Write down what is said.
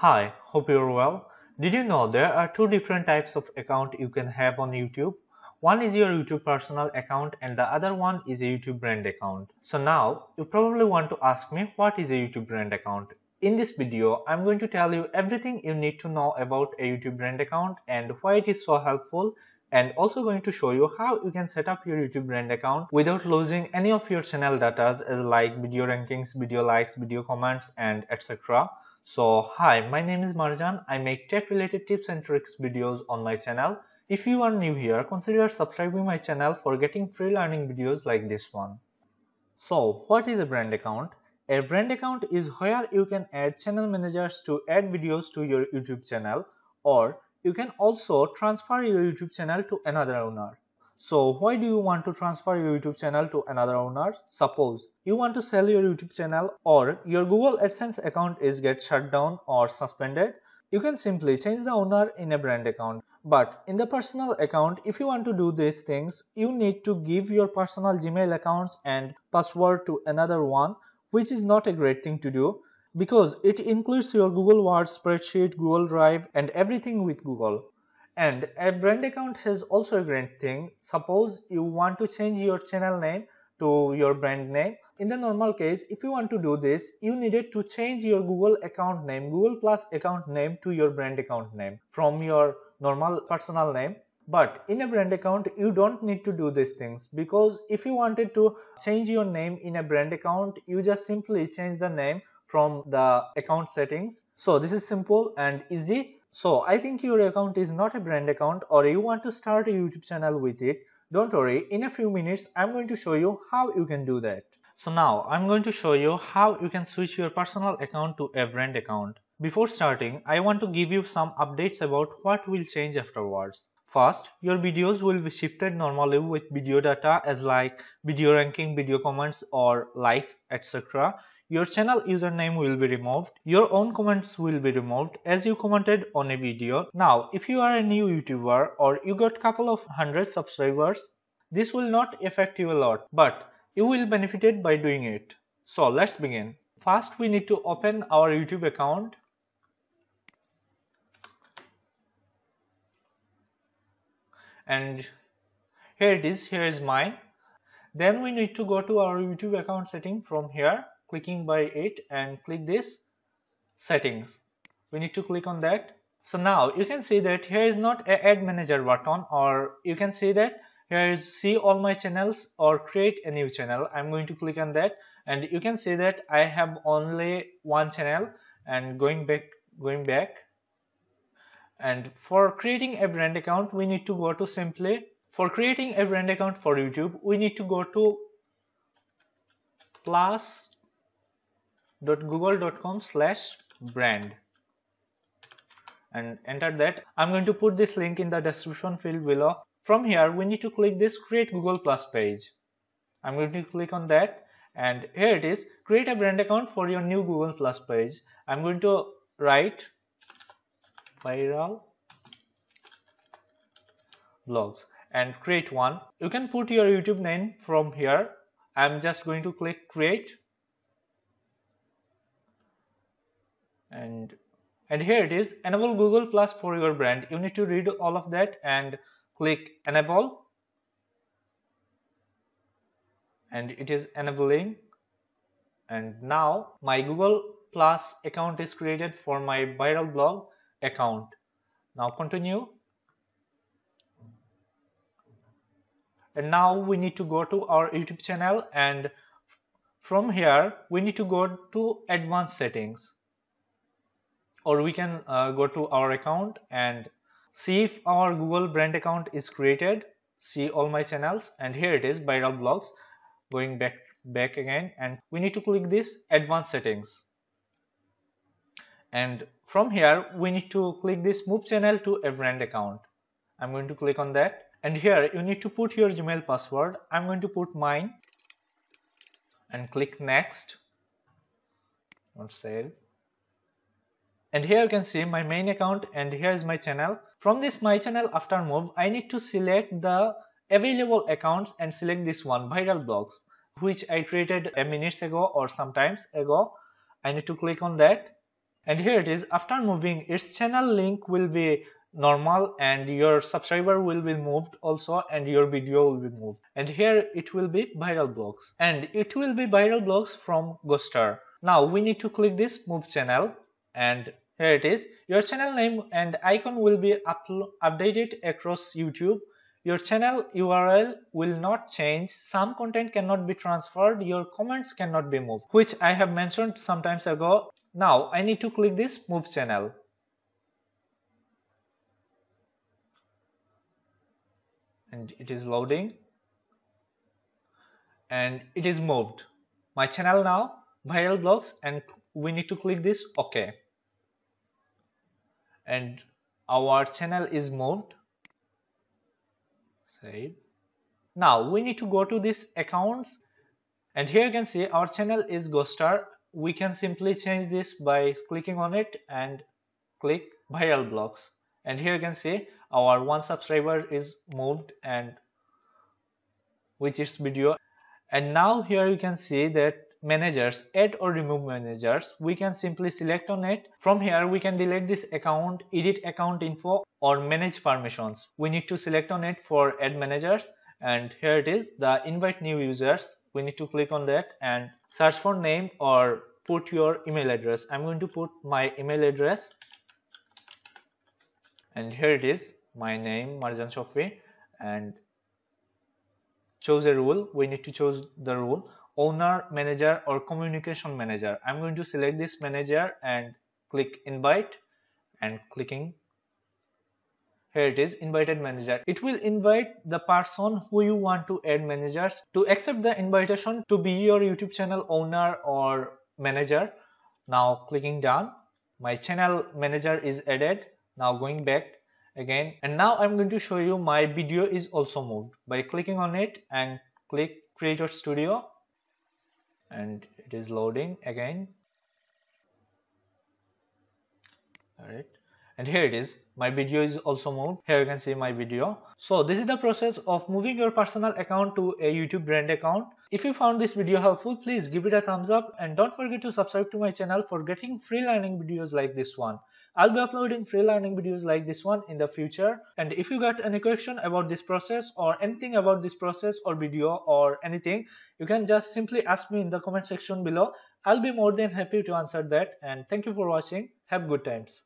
Hi, hope you're well. Did you know there are two different types of account you can have on YouTube? One is your YouTube personal account and the other one is a YouTube brand account. So now you probably want to ask me what is a YouTube brand account. In this video, I'm going to tell you everything you need to know about a YouTube brand account and why it is so helpful, and also going to show you how you can set up your YouTube brand account without losing any of your channel data as like video rankings, video likes, video comments and etc. So hi, my name is Marjan. I make tech related tips and tricks videos on my channel. If you are new here, consider subscribing my channel for getting free learning videos like this one. So what is a brand account? A brand account is where you can add channel managers to add videos to your YouTube channel, or you can also transfer your YouTube channel to another owner. So why do you want to transfer your YouTube channel to another owner? Suppose you want to sell your YouTube channel or your Google AdSense account is get shut down or suspended. You can simply change the owner in a brand account. But in the personal account, if you want to do these things, you need to give your personal Gmail accounts and password to another one, which is not a great thing to do because it includes your Google Words, spreadsheet, Google Drive and everything with Google. And a brand account has also a great thing. Suppose you want to change your channel name to your brand name. In the normal case, if you want to do this, you needed to change your Google account name, Google Plus account name to your brand account name from your normal personal name. But in a brand account, you don't need to do these things because if you wanted to change your name in a brand account, you just simply change the name from the account settings. So this is simple and easy. So I think your account is not a brand account or you want to start a YouTube channel with it. Don't worry, in a few minutes I'm going to show you how you can do that. So now I'm going to show you how you can switch your personal account to a brand account. Before starting, I want to give you some updates about what will change afterwards. First, your videos will be shifted normally with video data as like video ranking, video comments or likes, etc. Your channel username will be removed. Your own comments will be removed as you commented on a video. Now, if you are a new YouTuber or you got couple of hundred subscribers, this will not affect you a lot, but you will benefited by doing it. So let's begin. First, we need to open our YouTube account. And here it is, here is mine. Then we need to go to our YouTube account setting from here, clicking by it and click this settings. We need to click on that. So now you can see that here is not a add manager button, or you can see that here is see all my channels or create a new channel. I'm going to click on that and you can see that I have only one channel. And going back, and for creating a brand account we need to go to simply, for creating a brand account for YouTube we need to go to plus.google.com/brand and enter that. I'm going to put this link in the description field below. From here we need to click this create Google Plus page. I'm going to click on that and here it is, create a brand account for your new Google Plus page. I'm going to write viral vlogs and create one. You can put your YouTube name from here. I'm just going to click create and here it is, enable Google Plus for your brand. You need to read all of that and click enable, and it is enabling. And now my Google Plus account is created for my viral blog account. Now continue. And now we need to go to our YouTube channel, and from here we need to go to advanced settings, or we can go to our account and see if our Google brand account is created. See all my channels, and here it is, viral blogs. Going back again, and we need to click this advanced settings, and from here we need to click this move channel to a brand account. I'm going to click on that, and here you need to put your Gmail password. I'm going to put mine and click next. Don't save. And here you can see my main account, and here is my channel. From this my channel after move, I need to select the available accounts and select this one, viral blogs, which I created a minutes ago or sometimes ago. I need to click on that And here it is. After moving, its channel link will be normal and your subscriber will be moved also, and your video will be moved. And here it will be viral blogs, and it will be viral blogs from Ghostar. Now we need to click this move channel, and here it is. Your channel name and icon will be updated across YouTube. Your channel URL will not change. Some content cannot be transferred. Your comments cannot be moved, which I have mentioned some times ago. Now I need to click this move channel. And it is loading. And it is moved. My channel now, viral blogs, and we need to click this OK. And our channel is moved. Save. Now we need to go to this accounts, and here you can see our channel is Ghostar. We can simply change this by clicking on it and click viral blogs, and here you can see our one subscriber is moved and with its video. And now here you can see that managers, add or remove managers, we can simply select on it. From here we can delete this account, edit account info, or manage permissions. We need to select on it for add managers, and here it is, the invite new users. We need to click on that and search for name or put your email address. I'm going to put my email address, and here it is, my name Marjan Shafi, and choose a rule. We need to choose the rule, owner, manager, or communication manager. I'm going to select this manager and click invite, and clicking. Here it is, invited manager. It will invite the person who you want to add managers to accept the invitation to be your YouTube channel owner or manager. Now clicking done. My channel manager is added. Now going back again, and now I'm going to show you my video is also moved by clicking on it and click Creator Studio, and it is loading again. Alright, and here it is, my video is also moved. Here you can see my video. So this is the process of moving your personal account to a YouTube brand account. If you found this video helpful, please give it a thumbs up, and don't forget to subscribe to my channel for getting free learning videos like this one. I'll be uploading free learning videos like this one in the future. And if you got any question about this process or anything about this process or video or anything, you can just simply ask me in the comment section below. I'll be more than happy to answer that. And thank you for watching. Have good times.